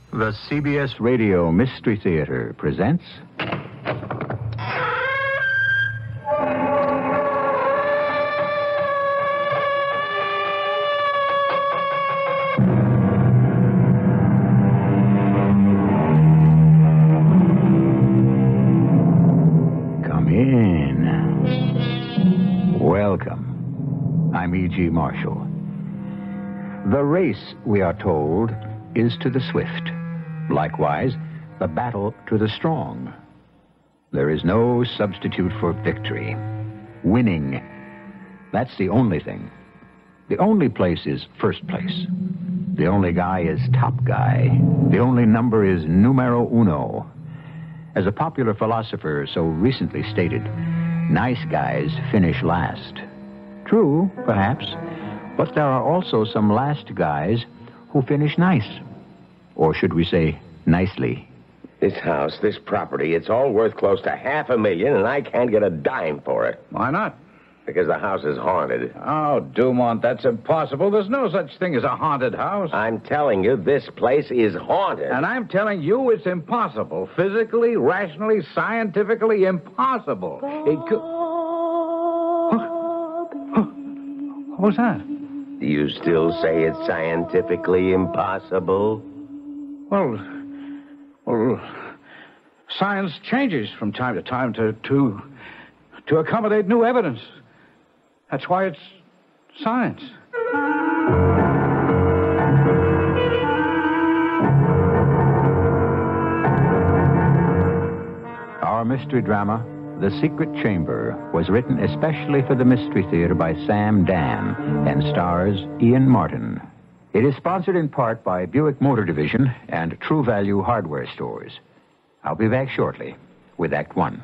The CBS Radio Mystery Theater presents... Come in. Welcome. I'm E.G. Marshall. The race, we are told, is to the swift. Likewise, the battle to the strong. There is no substitute for victory. Winning, that's the only thing. The only place is first place. The only guy is top guy. The only number is numero uno. As a popular philosopher so recently stated, nice guys finish last. True, perhaps, but there are also some last guys who finish nice. Or should we say, nicely? This house, this property, it's all worth close to $500,000, and I can't get a dime for it. Why not? Because the house is haunted. Oh, Dumont, that's impossible. There's no such thing as a haunted house. I'm telling you, this place is haunted. And I'm telling you it's impossible. Physically, rationally, scientifically impossible. It could... What was that? Do you still say it's scientifically impossible? Well, science changes from time to time to accommodate new evidence. That's why it's science. Our mystery drama, The Secret Chamber, was written especially for the Mystery Theater by Sam Dan and stars Ian Martin. It is sponsored in part by Buick Motor Division and True Value Hardware Stores. I'll be back shortly with Act One.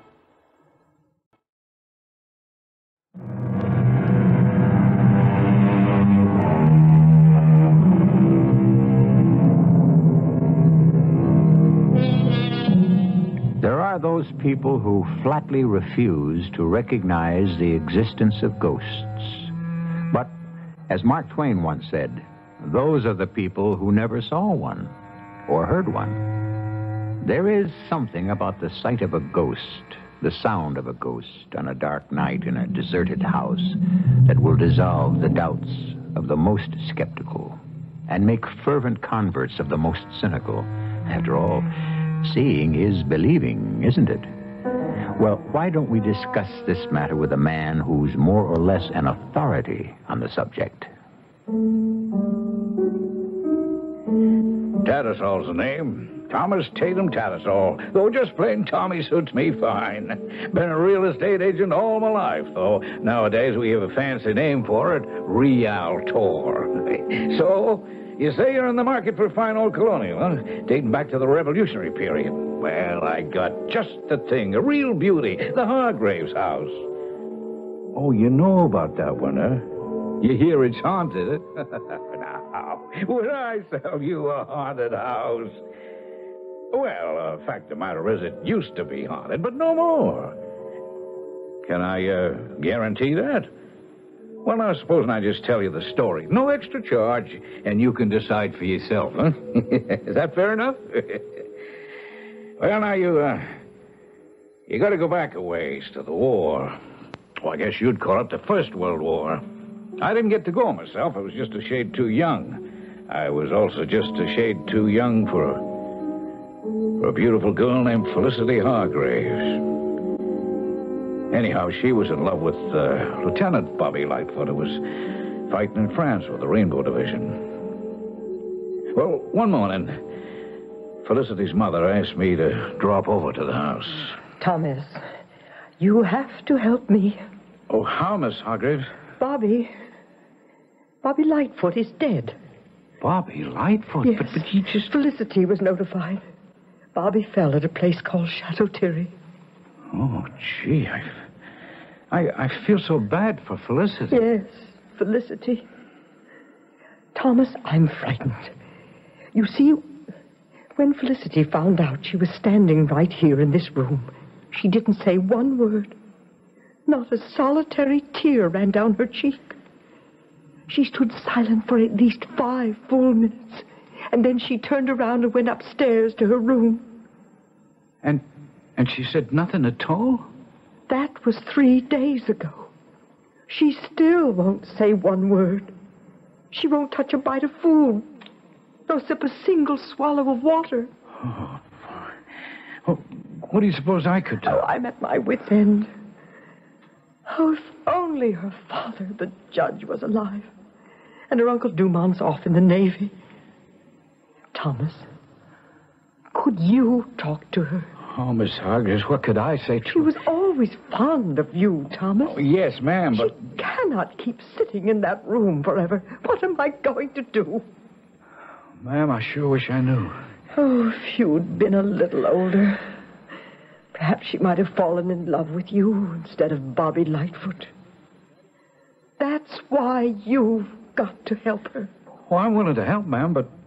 There are those people who flatly refuse to recognize the existence of ghosts. But, as Mark Twain once said, those are the people who never saw one or heard one. There is something about the sight of a ghost, the sound of a ghost on a dark night in a deserted house that will dissolve the doubts of the most skeptical and make fervent converts of the most cynical. After all, seeing is believing, isn't it? Well, why don't we discuss this matter with a man who's more or less an authority on the subject? Tattersalls the name. Thomas Tatum Tattersall. Though just plain Tommy suits me fine. Been a real estate agent all my life, though. Nowadays we have a fancy name for it, Realtor. So, you say you're in the market for fine old colonial, huh? Dating back to the Revolutionary period. Well, I got just the thing, a real beauty, the Hargrave's house. Oh, you know about that one, huh? You hear it's haunted. Now, would I sell you a haunted house? Well, fact of the matter is, it used to be haunted, but no more. Can I guarantee that? Well, now, supposing I just tell you the story. No extra charge, and you can decide for yourself, huh? Is that fair enough? Well, now, you got to go back a ways to the war. Well, I guess you'd call it the First World War. I didn't get to go myself. I was just a shade too young. I was also just a shade too young for a beautiful girl named Felicity Hargraves. Anyhow, she was in love with Lieutenant Bobby Lightfoot, who was fighting in France with the Rainbow Division. Well, one morning, Felicity's mother asked me to drop over to the house. Thomas, you have to help me. Oh, how, Miss Hargraves? Bobby Lightfoot is dead. Bobby Lightfoot? Yes. But he just... Felicity was notified. Bobby fell at a place called Chateau Thierry. Oh, gee, I feel so bad for Felicity. Yes, Felicity. Thomas, I'm frightened. You see, when Felicity found out she was standing right here in this room, she didn't say one word. Not a solitary tear ran down her cheek. She stood silent for at least 5 full minutes And then she turned around and went upstairs to her room. And she said nothing at all? That was 3 days ago. She still won't say one word. She won't touch a bite of food, nor sip a single swallow of water. Oh, well, what do you suppose I could do? Oh, I'm at my wit's end. Oh, if only her father, the judge, was alive, and her Uncle Dumont's off in the Navy. Thomas, could you talk to her? Oh, Miss Hargrave, what could I say to her? She was always fond of you, Thomas. Oh, yes, ma'am, but... She cannot keep sitting in that room forever. What am I going to do? Ma'am, I sure wish I knew. Oh, if you'd been a little older, perhaps she might have fallen in love with you instead of Bobby Lightfoot. That's why you've got to help her. Oh, I'm willing to help, ma'am, but...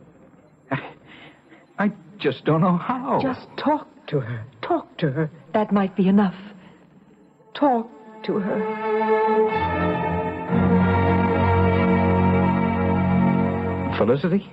I just don't know how. Just talk to her. Talk to her. That might be enough. Talk to her. Felicity?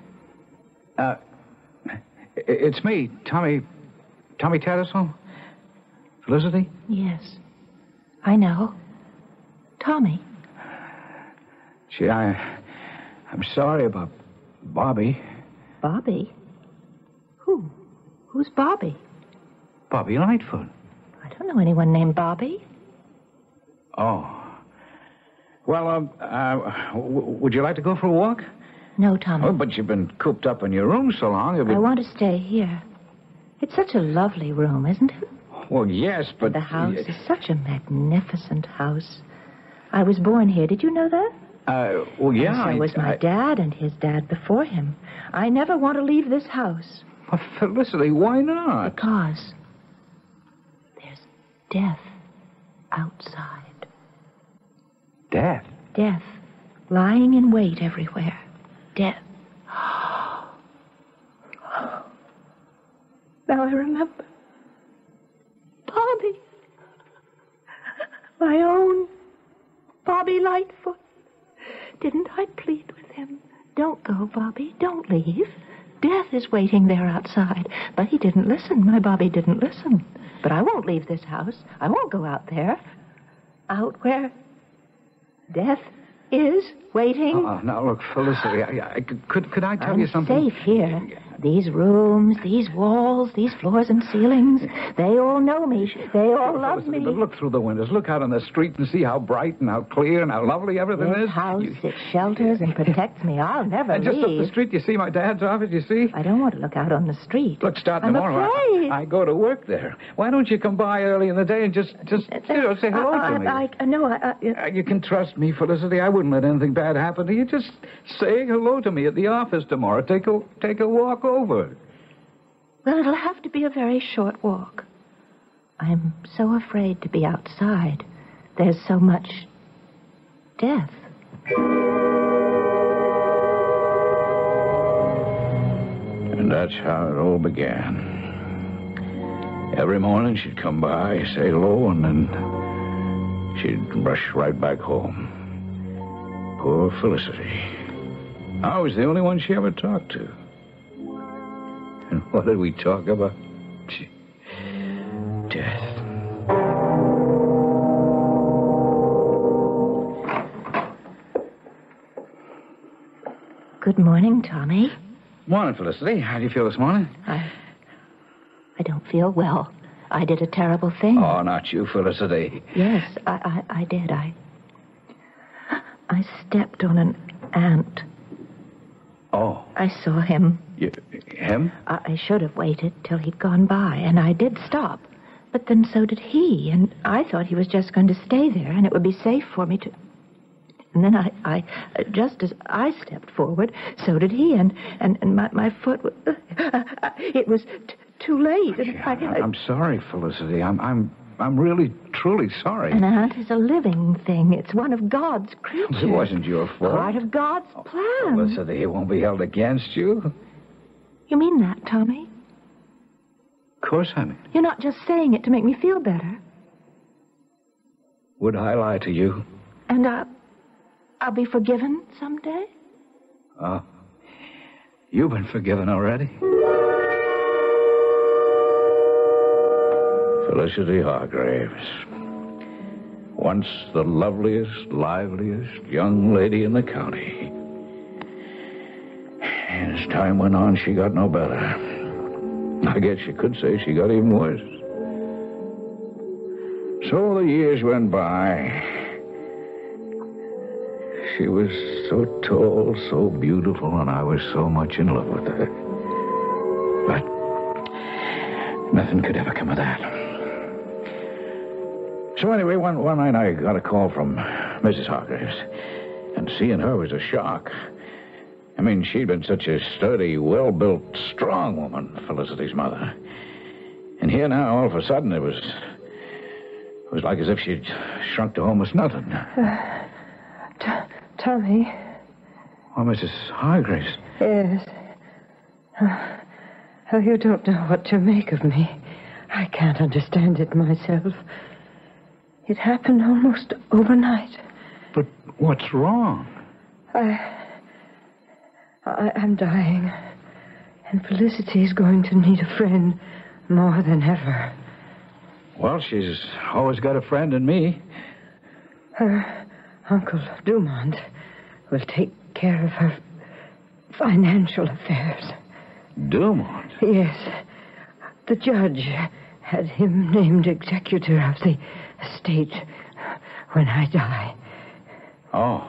It's me, Tommy Tattersall. Felicity? Yes, I know. Tommy. Gee, I'm sorry about Bobby. Bobby? Who? Who's Bobby? Bobby Lightfoot. I don't know anyone named Bobby. Oh. Well, would you like to go for a walk? No, Tommy. Oh, but you've been cooped up in your room so long. I want to stay here. It's such a lovely room, isn't it? Well, yes, but... The house is such a magnificent house. I was born here. Did you know that? Well, yeah. And so was my dad and his dad before him. I never want to leave this house. Well, Felicity, why not? Because there's death outside. Death? Death. Lying in wait everywhere. Death. Now I remember. Bobby. My own Bobby Lightfoot. Didn't I plead with him? Don't go, Bobby. Don't leave. Death is waiting there outside. But he didn't listen. My Bobby didn't listen. But I won't leave this house. I won't go out there. Out where death is waiting. Now, look, Felicity, could I tell you something? I'm safe here. These rooms, these walls, these floors and ceilings, they all know me. They all love Felicity, me. But look through the windows. Look out on the street and see how bright and how clear and how lovely everything is. This house, it shelters and protects me. I'll never and leave. just up the street, you see my dad's office, you see? I don't want to look out on the street. Look, starting I'm tomorrow, afraid. I go to work there. Why don't you come by early in the day and just say hello to me? You can trust me, Felicity. I wouldn't let anything bad happen to you. Just say hello to me at the office tomorrow. Take a walk over. Well, it'll have to be a very short walk. I'm so afraid to be outside. There's so much death. And that's how it all began. Every morning she'd come by, say hello, and then she'd rush right back home. Poor Felicity. I was the only one she ever talked to. And what did we talk about? Death. Good morning, Tommy. Morning, Felicity. How do you feel this morning? I don't feel well. I did a terrible thing. Oh, not you, Felicity. Yes, I did. I stepped on an ant. Oh. I saw him. Him? I should have waited till he'd gone by, and I did stop. But then so did he, and I thought he was just going to stay there, and it would be safe for me to... And then I just as I stepped forward, so did he, and my foot... it was too late. And I'm sorry, Felicity. I'm really, truly sorry. An ant is a living thing. It's one of God's creatures. It wasn't your fault. Part of God's plan. Felicity, it won't be held against you. You mean that, Tommy? Of course I mean. You're not just saying it to make me feel better. Would I lie to you? And I'll be forgiven someday? You've been forgiven already. Felicity Hargraves. Once the loveliest, liveliest young lady in the county. As time went on, she got no better. I guess you could say she got even worse. So the years went by. She was so tall, so beautiful, and I was so much in love with her. But nothing could ever come of that. So anyway, one night I got a call from Mrs. Hargraves, and seeing her was a shock. I mean, she'd been such a sturdy, well-built, strong woman, Felicity's mother. And here now, all of a sudden, it was like as if she'd shrunk to almost nothing. Tommy? Oh, Mrs. Hargraves. Yes. Oh, you don't know what to make of me. I can't understand it myself. It happened almost overnight. But what's wrong? I'm dying. And Felicity is going to need a friend more than ever. Well, she's always got a friend in me. Her Uncle Dumont will take care of her financial affairs. Dumont? Yes. The judge had him named executor of the estate when I die. Oh.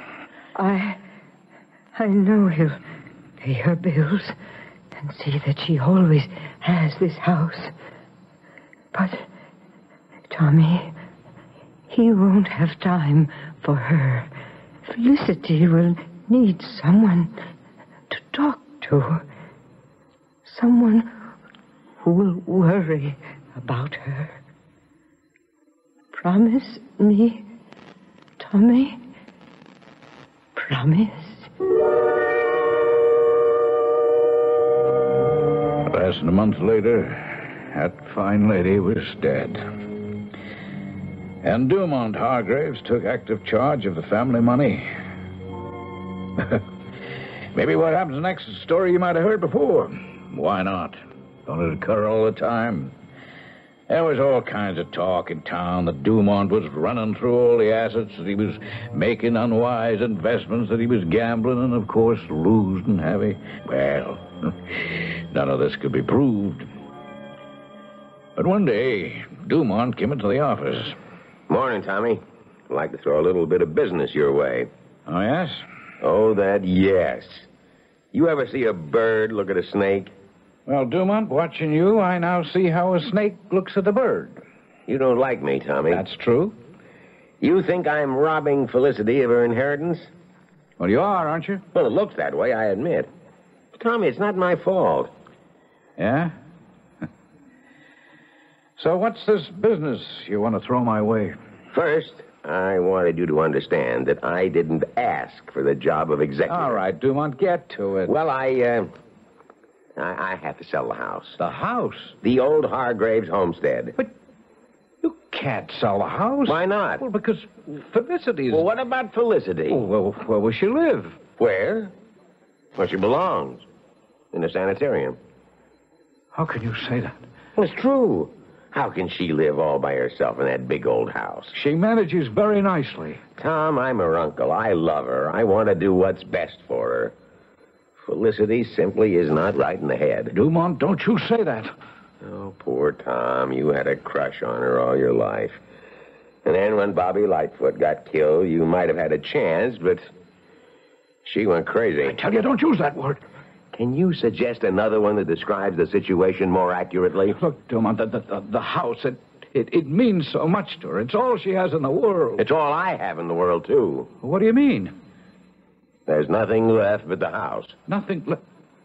I know he'll pay her bills and see that she always has this house. But, Tommy, he won't have time for her. Felicity will need someone to talk to. Someone who will worry about her. Promise me, Tommy? Promise? Less than a month later, that fine lady was dead. And Dumont Hargraves took active charge of the family money. Maybe what happens next is a story you might have heard before. Why not? Don't it occur all the time? There was all kinds of talk in town that Dumont was running through all the assets, that he was making unwise investments, that he was gambling and, of course, losing heavy. Well, none of this could be proved. But one day, Dumont came into the office. Morning, Tommy. I'd like to throw a little bit of business your way. Oh, yes? Oh, that yes. You ever see a bird look at a snake? Well, Dumont, watching you, I now see how a snake looks at a bird. You don't like me, Tommy. That's true. You think I'm robbing Felicity of her inheritance? Well, you are, aren't you? Well, it looks that way, I admit. But, Tommy, it's not my fault. Yeah? So what's this business you want to throw my way? First, I wanted you to understand that I didn't ask for the job of executive. All right, Dumont, get to it. Well, I have to sell the house. The house? The old Hargraves homestead. But you can't sell the house. Why not? Well, because Felicity's... Well, what about Felicity? Oh, well, where will she live? Where? Where she belongs. In a sanitarium. How can you say that? Well, it's true. How can she live all by herself in that big old house? She manages very nicely. Tom, I'm her uncle. I love her. I want to do what's best for her. Felicity simply is not right in the head. Dumont, don't you say that. Oh, poor Tom. You had a crush on her all your life. And then when Bobby Lightfoot got killed, you might have had a chance, but she went crazy. I tell you, don't use that word. Can you suggest another one that describes the situation more accurately? Look, Dumont, the house, it means so much to her. It's all she has in the world. It's all I have in the world, too. What do you mean? There's nothing left but the house. Nothing left?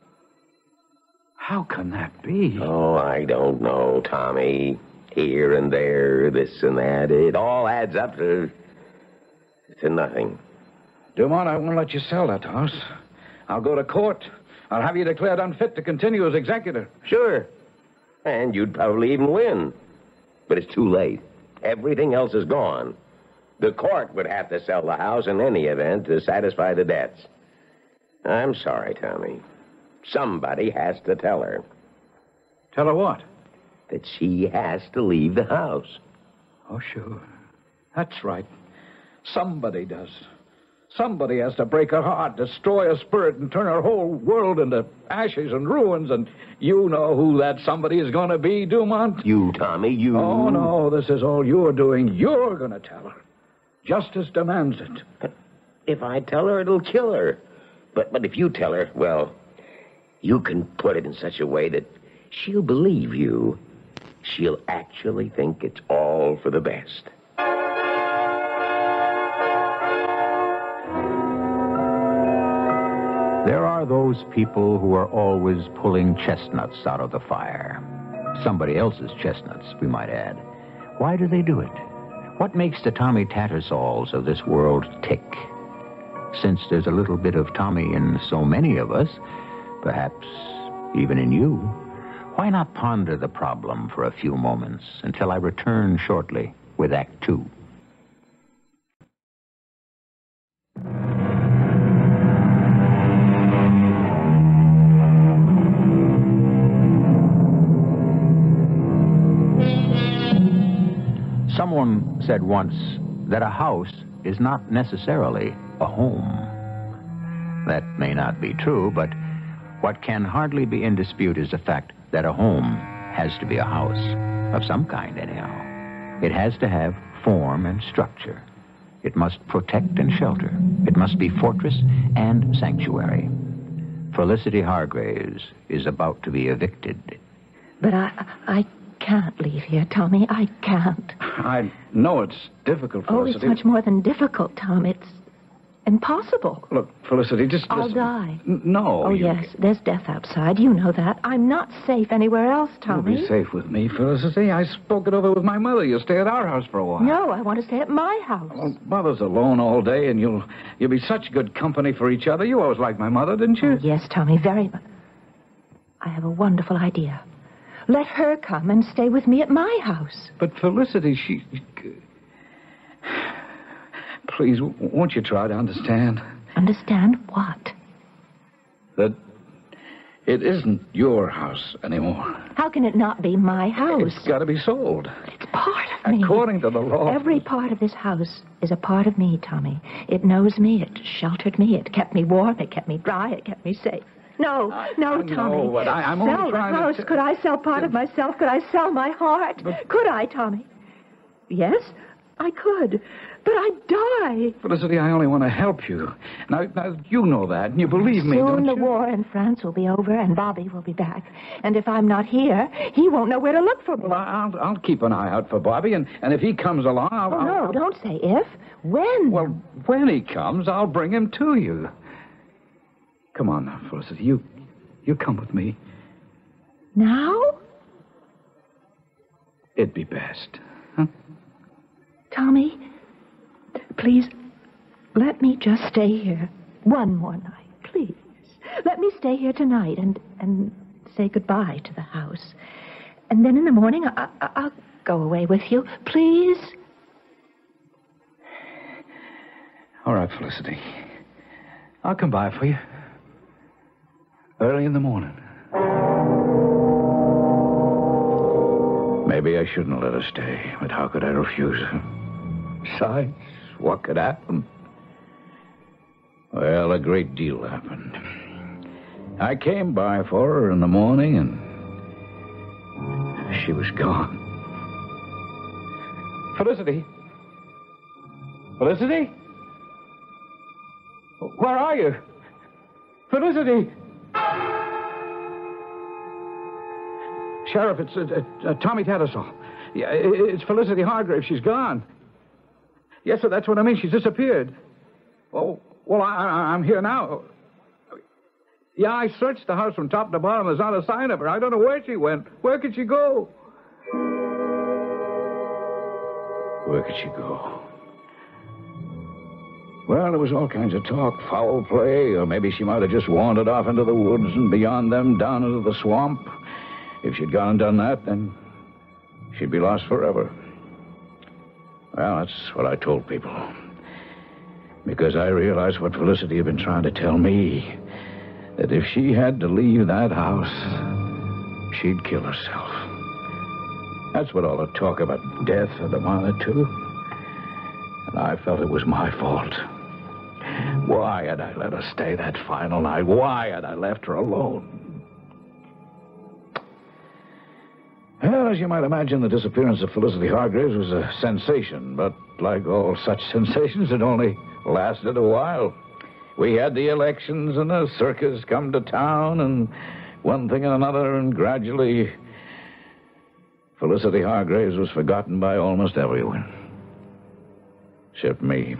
How can that be? Oh, I don't know, Tommy. Here and there, this and that. It all adds up to nothing. Dumont, I won't let you sell that house. I'll go to court. I'll have you declared unfit to continue as executor. Sure. And you'd probably even win. But it's too late. Everything else is gone. The court would have to sell the house in any event to satisfy the debts. I'm sorry, Tommy. Somebody has to tell her Tell her what? that she has to leave the house. Oh, sure. That's right. Somebody does. Somebody has to break her heart, destroy her spirit, and turn her whole world into ashes and ruins. And you know who that somebody is going to be, Dumont? You, Tommy, you... Oh, no, this is all you're doing. You're going to tell her. Justice demands it. But if I tell her, it'll kill her. But if you tell her, well, you can put it in such a way that she'll believe you. She'll actually think it's all for the best. There are those people who are always pulling chestnuts out of the fire. Somebody else's chestnuts, we might add. Why do they do it? What makes the Tommy Tattersalls of this world tick? Since there's a little bit of Tommy in so many of us, perhaps even in you, why not ponder the problem for a few moments until I return shortly with Act Two? Someone said once that a house is not necessarily a home. That may not be true, but what can hardly be in dispute is the fact that a home has to be a house, of some kind anyhow. It has to have form and structure. It must protect and shelter. It must be fortress and sanctuary. Felicity Hargraves is about to be evicted. But I can't leave here, Tommy. I can't. I know it's difficult, Oh, Felicity. it's much more than difficult, Tom. It's impossible. Look, Felicity, just I'll listen. die. No. Oh, yes, there's death outside. You know that. I'm not safe anywhere else, You'll Tommy. be safe with me, Felicity. I spoke it over with my mother. You'll stay at our house for a while. No, I want to stay at my house. Well, Mother's alone all day, and you'll be such good company for each other. You always liked my mother, didn't you? Oh, yes, Tommy, very much. I have a wonderful idea. Let her come and stay with me at my house. But Felicity, she... Please, won't you try to understand? Understand what? That it isn't your house anymore. How can it not be my house? It's got to be sold. It's part of me. According to the law. Every part of this house is a part of me, Tommy. It knows me. It sheltered me. It kept me warm. It kept me dry. It kept me safe. No, I Tommy. know, but I'm only sell the trying to house. Could I sell part of myself? Could I sell my heart? Could I, Tommy? Yes, I could. But I'd die. Felicity, I only want to help you. Now, you know that, and you believe me, don't Soon you? the war in France will be over, and Bobby will be back. And if I'm not here, he won't know where to look for me. Well, I'll keep an eye out for Bobby, and if he comes along, No, don't say if. When? Well, when he comes, I'll bring him to you. Come on now, Felicity. You come with me. Now? It'd be best. Huh? Tommy, please, let me just stay here one more night, please. Let me stay here tonight and say goodbye to the house. And then in the morning, I'll go away with you, please. All right, Felicity. I'll come by for you. Early in the morning. Maybe I shouldn't let her stay, but how could I refuse her? Besides, what could happen? Well, a great deal happened. I came by for her in the morning, and she was gone. Felicity? Felicity? Where are you? Felicity? Sheriff, it's Tommy Tattersall. Yeah, it's Felicity Hargrave. She's gone. Yes, sir, that's what I mean. She's disappeared. Oh, well, I'm here now. Yeah, I searched the house from top to bottom. There's not a sign of her. I don't know where she went. Where could she go? Where could she go? Well, there was all kinds of talk, foul play, or maybe she might have just wandered off into the woods and beyond them down into the swamp. If she'd gone and done that, then she'd be lost forever. Well, that's what I told people. Because I realized what Felicity had been trying to tell me. that if she had to leave that house, she'd kill herself. That's what all the talk about death had amounted to. And I felt it was my fault. Why had I let her stay that final night? Why had I left her alone? Well, as you might imagine, the disappearance of Felicity Hargraves was a sensation, but like all such sensations, it only lasted a while. We had the elections and the circus come to town, and one thing and another, and gradually Felicity Hargraves was forgotten by almost everyone. Except me.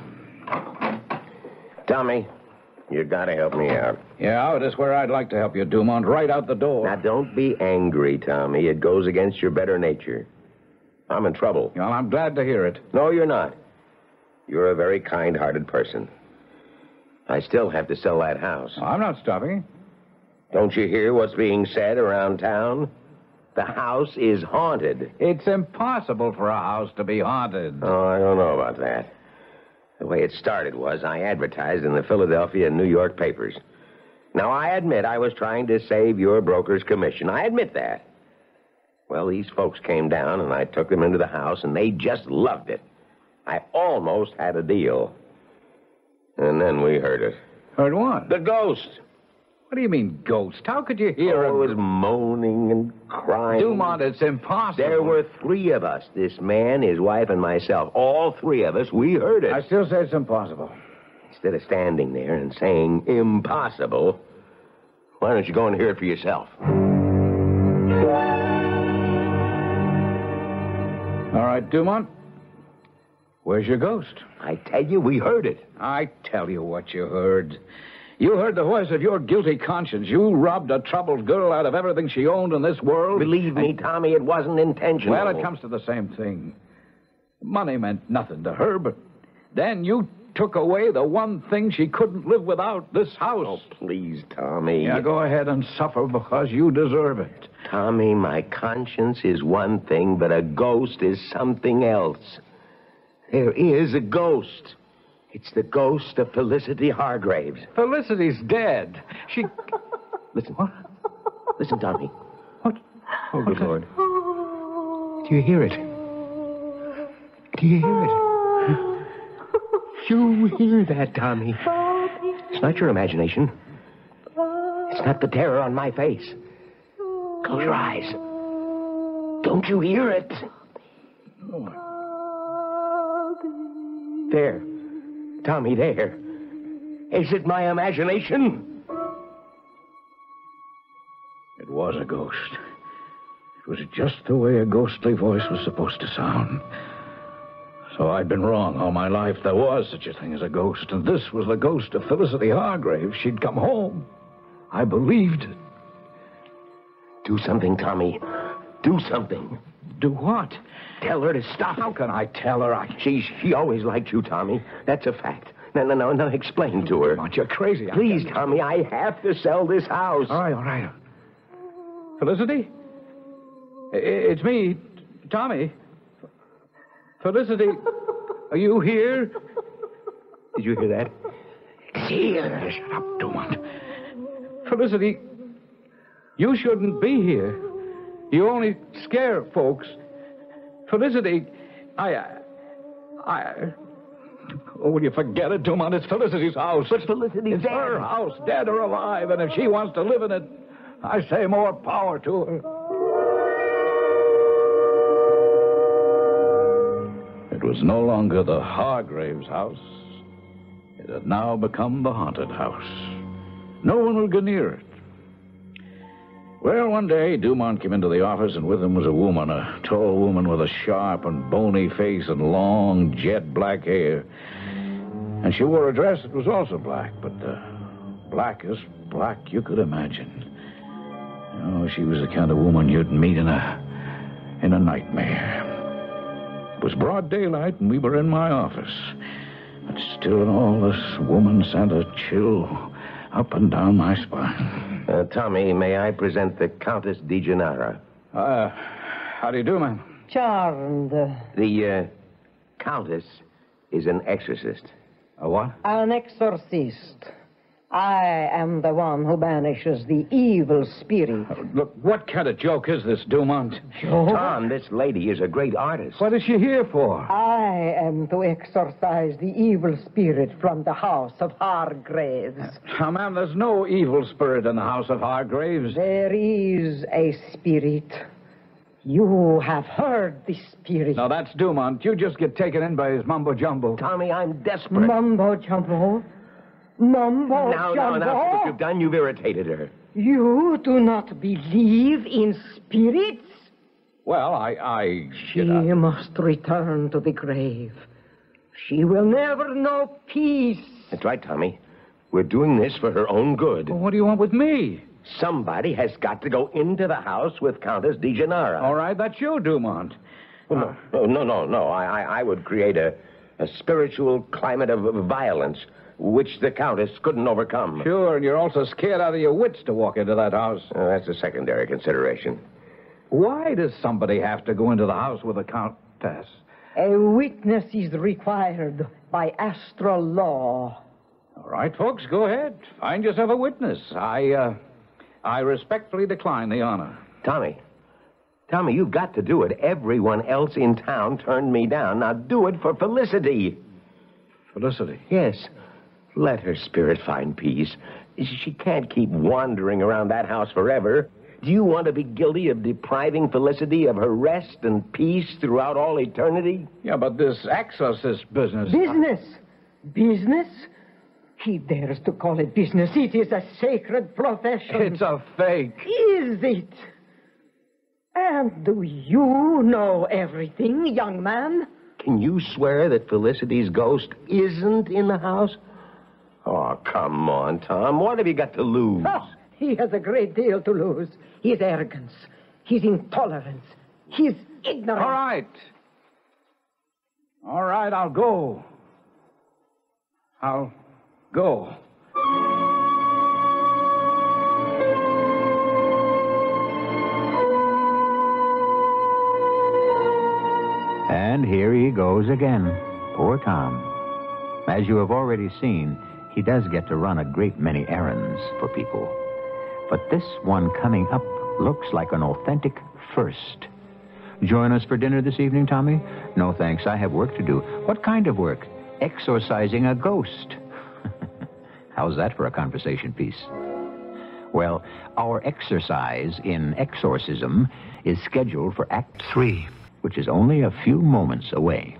Tommy, you gotta help me out. Yeah, out is where I'd like to help you, Dumont. Right out the door. Now, don't be angry, Tommy. It goes against your better nature. I'm in trouble. Well, I'm glad to hear it. No, you're not. You're a very kind-hearted person. I still have to sell that house. I'm not stopping. Don't you hear what's being said around town? The house is haunted. It's impossible for a house to be haunted. Oh, I don't know about that. The way it started was I advertised in the Philadelphia and New York papers. Now, I admit I was trying to save your broker's commission. I admit that. Well, these folks came down, and I took them into the house, and they just loved it. I almost had a deal. And then we heard it. Heard what? The ghost. What do you mean, ghost? How could you hear it? was moaning and crying. Dumont, it's impossible. There were 3 of us. This man, his wife, and myself. All 3 of us. We heard it. I still say it's impossible. Instead of standing there and saying impossible, why don't you go and hear it for yourself? All right, Dumont. Where's your ghost? I tell you, we heard it. I tell you what you heard. You heard the voice of your guilty conscience. You robbed a troubled girl out of everything she owned in this world. Believe me, Tommy, it wasn't intentional. Well, it comes to the same thing. Money meant nothing to her, but then you took away the one thing she couldn't live without, this house. Oh, please, Tommy. Yeah, go ahead and suffer because you deserve it. Tommy, my conscience is one thing, but a ghost is something else. There is a ghost. It's the ghost of Felicity Hargraves. Felicity's dead. She... Listen. What? Listen, Tommy. What? Oh, good Lord. Do you hear it? Do you hear it? You hear that, Tommy? It's not your imagination. It's not the terror on my face. Close your eyes. Don't you hear it? There. Tommy, there. Is it my imagination? It was a ghost. It was just the way a ghostly voice was supposed to sound. So I'd been wrong all my life. There was such a thing as a ghost, and this was the ghost of Felicity Hargrave. She'd come home. I believed it. Do something, Tommy. Do something. Do what? Tell her to stop. How can I tell her? She always liked you, Tommy. That's a fact. No, explain to her. You're crazy. Please, Tommy, I have to sell this house. All right. Felicity? It's me, Tommy. Felicity, are you here? Did you hear that? It's here. Shut up, Dumont. Felicity, you shouldn't be here. You only scare folks. Felicity, Oh, will you forget it, Dumont? It's Felicity's house. But Felicity's It's her house, dead or alive, and if she wants to live in it, I say more power to her. It was no longer the Hargraves house. It had now become the haunted house. No one would go near it. Well, one day, Dumont came into the office, and with him was a woman, a tall woman with a sharp and bony face and long, jet black hair. And she wore a dress that was also black, but the blackest black you could imagine. Oh, she was the kind of woman you'd meet in a nightmare. It was broad daylight, and we were in my office. But still, in all, this woman sent a chill up and down my spine. Tommy, may I present the Countess Di Gennaro? How do you do, ma'am? Charmed. The Countess is an exorcist. A what? An exorcist. I am the one who banishes the evil spirit. Look, what kind of joke is this, Dumont? Tom, this lady is a great artist. What is she here for? I am to exorcise the evil spirit from the house of Hargraves. Now, ma'am, there's no evil spirit in the house of Hargraves. There is a spirit. You have heard the spirit. Now, that's Dumont. You just get taken in by his mumbo-jumbo. Tommy, I'm desperate. Mumbo-jumbo? Mumbo-jumbo? Now, what you've done, you've irritated her. You do not believe in spirits? Well, She must return to the grave. She will never know peace. That's right, Tommy. We're doing this for her own good. Well, what do you want with me? Somebody has got to go into the house with Countess DeGennaro. All right, that's you, Dumont. Well, no. I would create a spiritual climate of violence, which the Countess couldn't overcome. Sure, and you're also scared out of your wits to walk into that house. That's a secondary consideration. Why does somebody have to go into the house with a countess? A witness is required by astral law. All right, folks, go ahead. Find yourself a witness. I respectfully decline the honor. Tommy, you've got to do it. Everyone else in town turned me down. Now do it for Felicity. Felicity? Yes. Let her spirit find peace. She can't keep wandering around that house forever. Do you want to be guilty of depriving Felicity of her rest and peace throughout all eternity? Yeah, but this exorcist business... Business? He dares to call it business. It is a sacred profession. It's a fake. Is it? And do you know everything, young man? Can you swear that Felicity's ghost isn't in the house? Oh, come on, Tom. What have you got to lose? Oh, he has a great deal to lose. His arrogance, his intolerance, his ignorance. All right, I'll go. I'll go. And here he goes again. Poor Tom. As you have already seen, he does get to run a great many errands for people. But this one coming up looks like an authentic first. Join us for dinner this evening, Tommy? No, thanks. I have work to do. What kind of work? Exorcising a ghost. How's that for a conversation piece? Well, our exercise in exorcism is scheduled for Act 3, which is only a few moments away.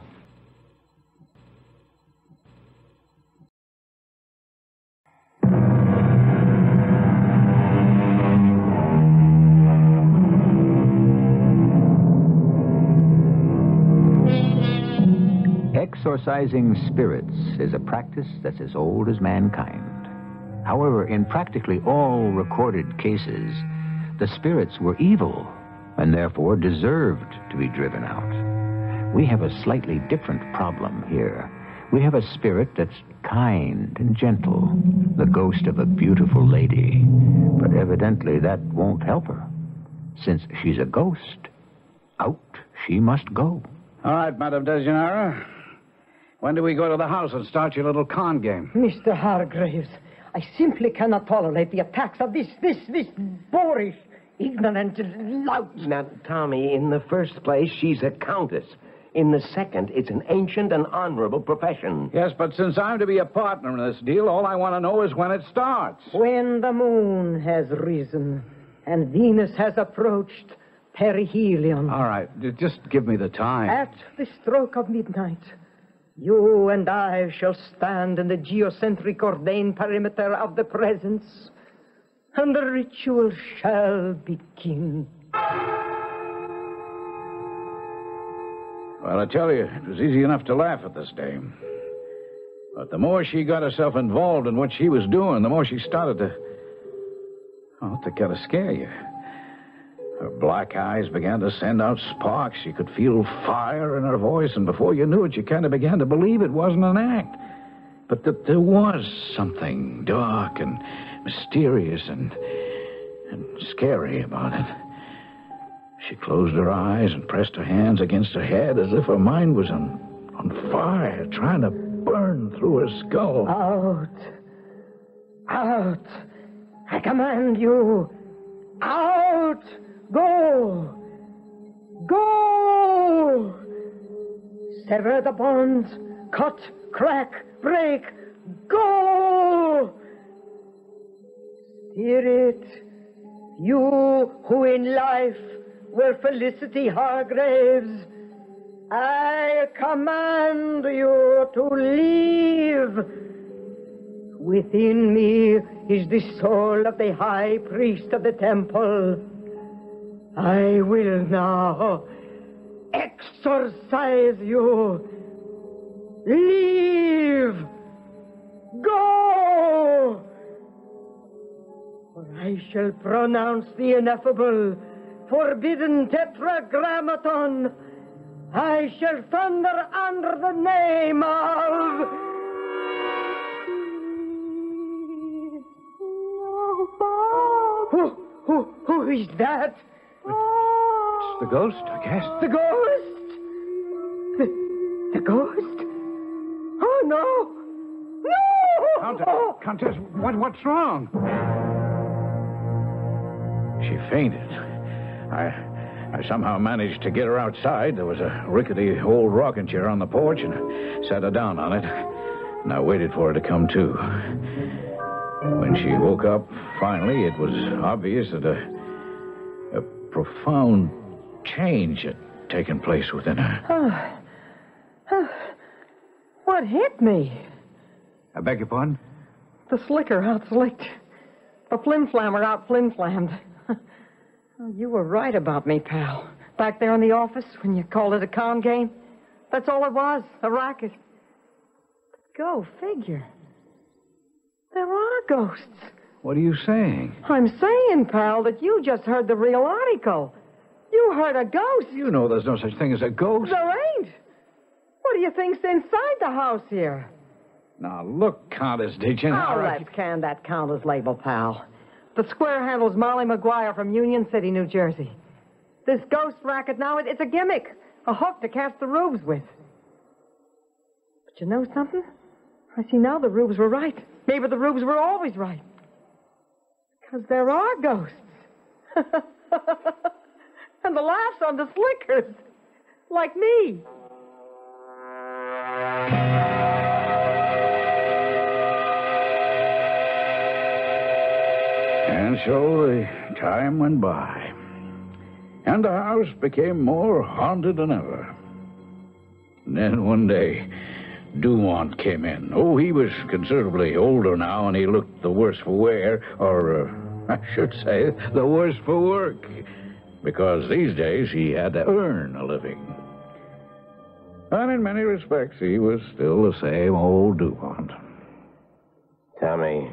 Exorcising spirits is a practice that's as old as mankind. However, in practically all recorded cases, the spirits were evil and therefore deserved to be driven out. We have a slightly different problem here. We have a spirit that's kind and gentle, the ghost of a beautiful lady. But evidently that won't help her. Since she's a ghost, out she must go. All right, Madame DeGennaro. When do we go to the house and start your little con game? Mr. Hargraves, I simply cannot tolerate the attacks of this boorish, ignorant lout. Now, Tommy, in the first place, she's a countess. In the second, it's an ancient and honorable profession. Yes, but since I'm to be a partner in this deal, all I want to know is when it starts. When the moon has risen and Venus has approached perihelion. All right, just give me the time. At the stroke of midnight, you and I shall stand in the geocentric ordained perimeter of the presence, and the ritual shall begin. Well, I tell you, it was easy enough to laugh at this dame. But the more she got herself involved in what she was doing, the more she started to kind of scare you. Her black eyes began to send out sparks. You could feel fire in her voice, and before you knew it, you kind of began to believe it wasn't an act. But that there was something dark and mysterious and scary about it. She closed her eyes and pressed her hands against her head as if her mind was on fire, trying to burn through her skull. Out! I command you! Out! Go! Go! Sever the bonds, cut, crack, break, go! Spirit, you who in life were Felicity Hargraves, I command you to leave. Within me is the soul of the high priest of the temple. I will now exorcise you. Leave. Go. For I shall pronounce the ineffable, forbidden tetragrammaton. I shall thunder under the name of... No, Bob. Who is that? It's the ghost, I guess. The ghost? The ghost? Oh, no. No! Countess, what's wrong? She fainted. I somehow managed to get her outside. There was a rickety old rocking chair on the porch, and I sat her down on it. And I waited for her to come to. When she woke up, finally, it was obvious that a profound change had taken place within her. What hit me? I beg your pardon? The slicker out-slicked. The flim-flammer out-flim-flammed. You were right about me, pal. Back there in the office when you called it a con game. That's all it was, a racket. Go figure. There are ghosts. What are you saying? I'm saying, pal, that you just heard the real article. You heard a ghost. You know there's no such thing as a ghost. There ain't. What do you think's inside the house here? Now, look, Countess, did you know? Now, let's can that Countess label, pal. The square handle's Molly McGuire from Union City, New Jersey. This ghost racket now, it's a gimmick. A hook to catch the rubes with. But you know something? I see now the rubes were right. Maybe the rubes were always right. Because there are ghosts. And the laughs on the slickers. Like me. And so the time went by. And the house became more haunted than ever. And then one day, Dumont came in. Oh, he was considerably older now, and he looked the worse for wear, or I should say, the worse for work. Because these days he had to earn a living. And in many respects, he was still the same old Dumont. Tommy,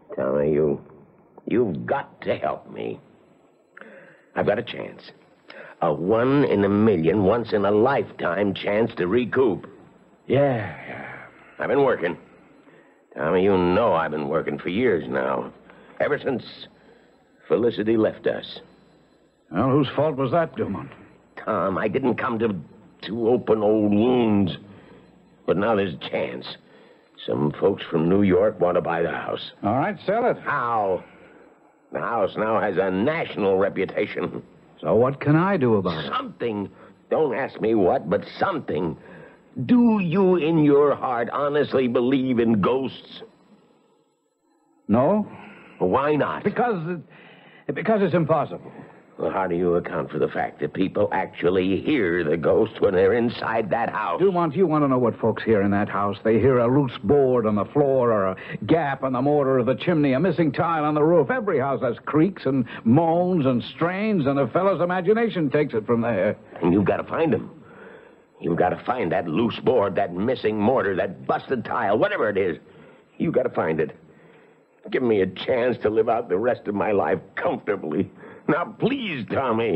you've got to help me. I've got a chance. A 1 in a million, once in a lifetime chance to recoup. Yeah. I've been working. Tommy, you know I've been working for years now. Ever since Felicity left us. Well, whose fault was that, Dumont? Tom, I didn't come to open old wounds. But now there's a chance. Some folks from New York want to buy the house. All right, sell it. How? The house now has a national reputation. So what can I do about it? Something. Don't ask me what, but something. Do you, in your heart, honestly believe in ghosts? No. Why not? Because it's impossible. Well, how do you account for the fact that people actually hear the ghost when they're inside that house? Dumont, you want to know what folks hear in that house? They hear a loose board on the floor or a gap in the mortar of the chimney, a missing tile on the roof. Every house has creaks and moans and strains, and a fellow's imagination takes it from there. And you've got to find them. You've got to find that loose board, that missing mortar, that busted tile, whatever it is. You've got to find it. Give me a chance to live out the rest of my life comfortably. Now, please, Tommy.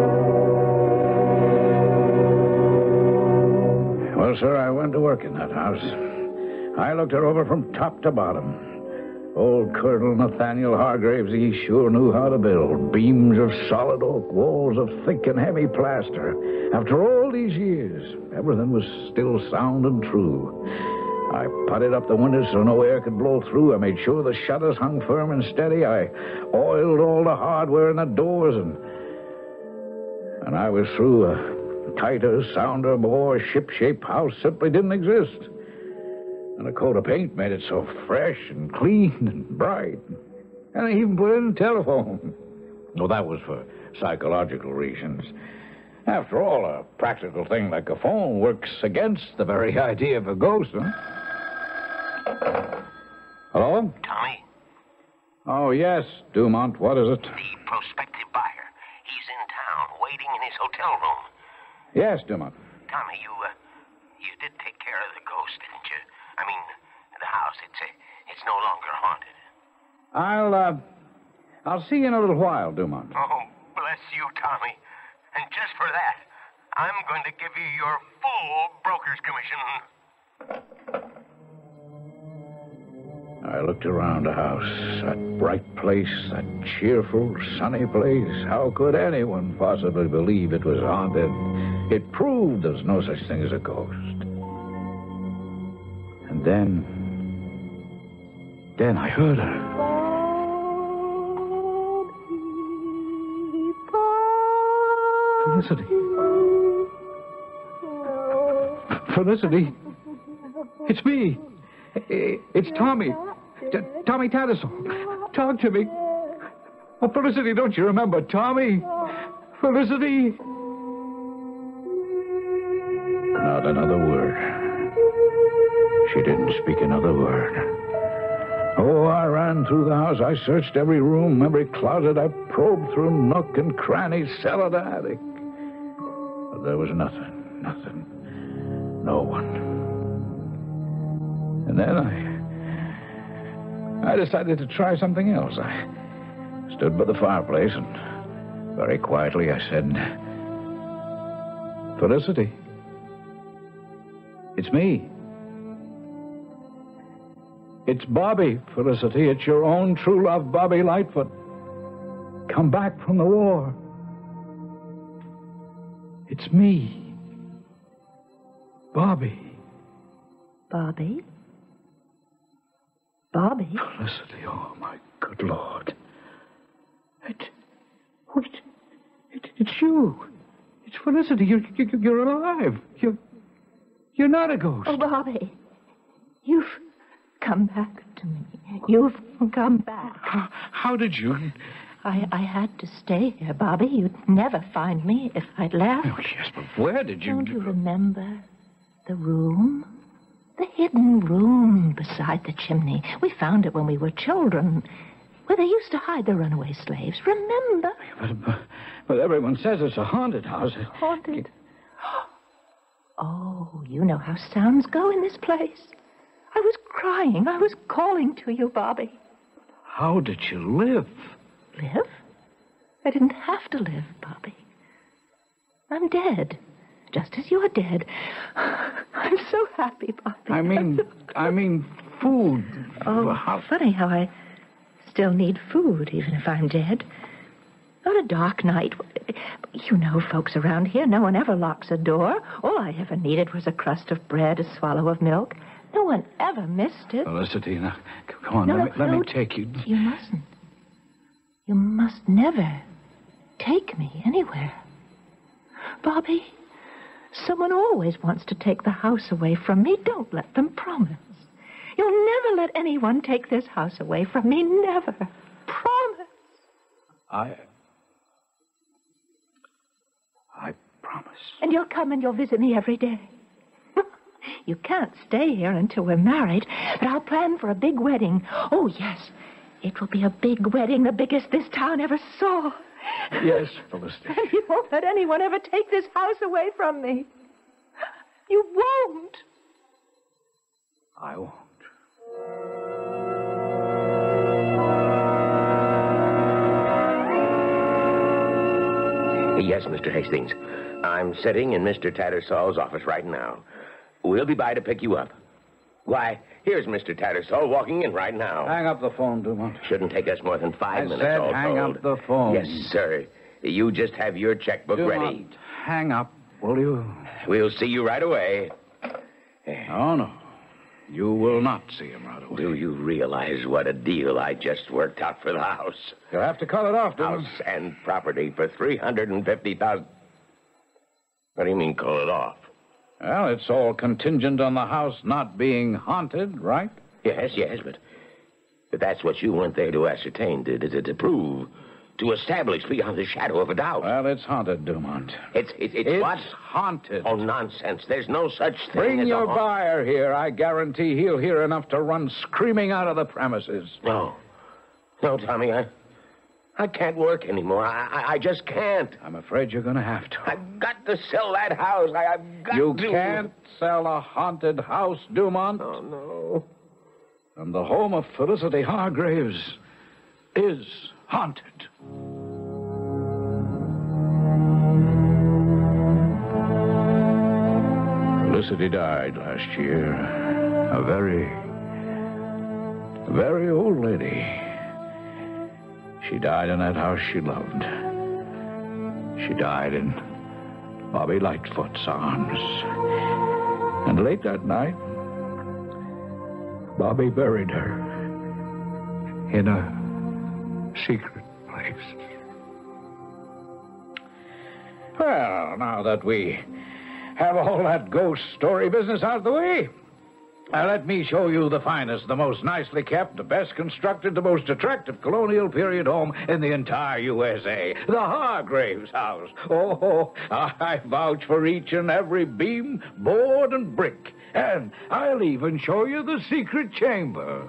Well, sir, I went to work in that house. I looked her over from top to bottom. Old Colonel Nathaniel Hargraves, he sure knew how to build. Beams of solid oak, walls of thick and heavy plaster. After all these years, everything was still sound and true. I putted up the windows so no air could blow through. I made sure the shutters hung firm and steady. I oiled all the hardware in the doors, and I was through. A tighter, sounder, more ship-shape house simply didn't exist. And a coat of paint made it so fresh and clean and bright. And I even put in a telephone. Well, that was for psychological reasons. After all, a practical thing like a phone works against the very idea of a ghost, huh? Hello? Tommy? Oh, yes, Dumont. What is it? The prospective buyer. He's in town, waiting in his hotel room. Yes, Dumont. Tommy, you did take care of the ghost, didn't you? I mean, the house. It's no longer haunted. I'll see you in a little while, Dumont. Oh, bless you, Tommy. And just for that, I'm going to give you your full broker's commission. I looked around the house. That bright place, that cheerful, sunny place. How could anyone possibly believe it was haunted? It proved there's no such thing as a ghost. And then I heard her. Felicity. Felicity. It's me. It's Tommy. Tommy Tattersall. Talk to me. Oh, Felicity, don't you remember Tommy? Felicity. Not another word. She didn't speak another word. Oh, I ran through the house. I searched every room, every closet. I probed through nook and cranny, cellar to attic. But there was nothing. No one. And then I decided to try something else. I stood by the fireplace and very quietly I said, Felicity, it's me. It's Bobby, Felicity. It's your own true love, Bobby Lightfoot. Come back from the war. It's me. Bobby. Bobby? Bobby? Felicity, oh, my good Lord. It's you. It's Felicity. You're alive. You're not a ghost. Oh, Bobby. You've come back to me. You've come back. How did you... I had to stay here, Bobby. You'd never find me if I'd left. Oh, yes, but where did you... Don't you remember the room? The hidden room beside the chimney. We found it when we were children, where they used to hide the runaway slaves. Remember? But everyone says it's a haunted house. Haunted? Oh, you know how sounds go in this place. I was crying. I was calling to you, Bobby. How did you live? Live? I didn't have to live, Bobby. I'm dead. Just as you're dead. I'm so happy, Bobby. I mean, food. Oh, funny how I still need food, even if I'm dead. On a dark night, you know folks around here, no one ever locks a door. All I ever needed was a crust of bread, a swallow of milk. No one ever missed it. Felicity, now, come on, let me take you. You mustn't. You must never take me anywhere. Bobby, someone always wants to take the house away from me. Don't let them promise. You'll never let anyone take this house away from me. Never. Promise. I promise. And you'll come and you'll visit me every day. You can't stay here until we're married, but I'll plan for a big wedding. Oh, yes. It will be a big wedding, the biggest this town ever saw. Yes, Felicity. And you won't let anyone ever take this house away from me. You won't. I won't. Yes, Mr. Hastings. I'm sitting in Mr. Tattersall's office right now. We'll be by to pick you up. Why, here's Mr. Tattersall walking in right now. Hang up the phone, Dumont. Shouldn't take us more than 5 minutes, I said all hang told. up the phone. Yes, sir. You just have your checkbook Dumont, ready. hang up, will you? We'll see you right away. Oh, no. You will not see him right away. Do you realize what a deal I just worked out for the house? You'll have to call it off, Dillon. House and property for $350,000. What do you mean, call it off? Well, it's all contingent on the house not being haunted, right? Yes, but that's what you went there to ascertain, to prove, to establish beyond the shadow of a doubt. Well, it's haunted, Dumont. It's what? Haunted. Oh, nonsense. There's no such thing Bring as your buyer here. I guarantee he'll hear enough to run screaming out of the premises. No, Tommy, I can't work anymore. I just can't. I'm afraid you're going to have to. I've got to sell that house. I've got to. You can't sell a haunted house, Dumont. Oh, no. And the home of Felicity Hargraves is haunted. Felicity died last year. A very old lady. She died in that house she loved. She died in Bobby Lightfoot's arms. And late that night, Bobby buried her in a secret place. Well, now that we have all that ghost story business out of the way, let me show you the finest, the most nicely kept, the best constructed, the most attractive colonial period home in the entire USA, the Hargraves House. Oh, I vouch for each and every beam, board, and brick. And I'll even show you the secret chamber.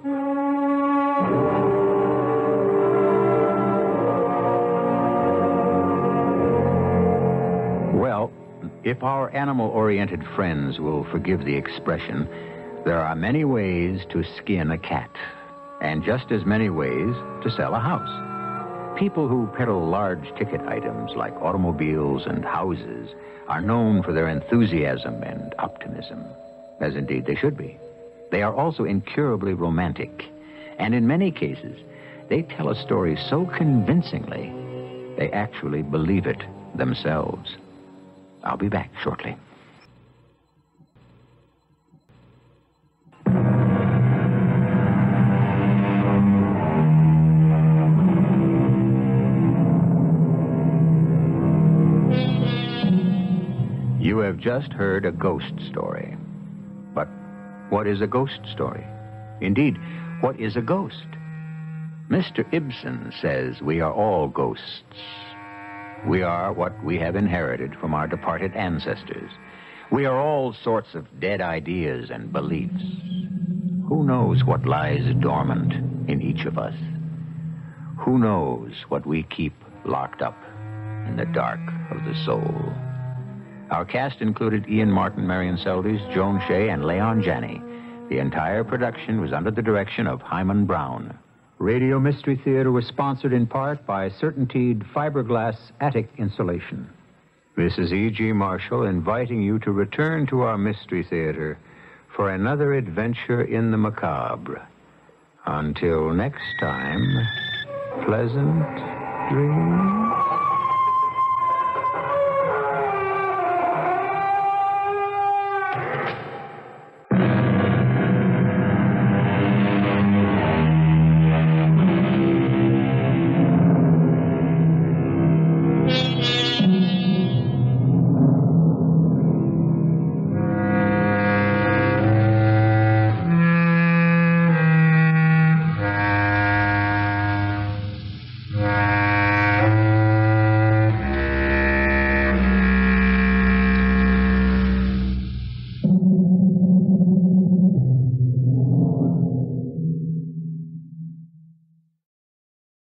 Well, if our animal-oriented friends will forgive the expression, there are many ways to skin a cat, and just as many ways to sell a house. People who peddle large ticket items like automobiles and houses are known for their enthusiasm and optimism, as indeed they should be. They are also incurably romantic, and in many cases, they tell a story so convincingly, they actually believe it themselves. I'll be back shortly. You have just heard a ghost story. But what is a ghost story? Indeed, what is a ghost? Mr. Ibsen says we are all ghosts. We are what we have inherited from our departed ancestors. We are all sorts of dead ideas and beliefs. Who knows what lies dormant in each of us? Who knows what we keep locked up in the dark of the soul? Our cast included Ian Martin, Marion Seldes, Joan Shea, and Leon Janney. The entire production was under the direction of Hyman Brown. Radio Mystery Theater was sponsored in part by Certainteed fiberglass attic insulation. This is E.G. Marshall inviting you to return to our Mystery Theater for another adventure in the macabre. Until next time, pleasant dreams.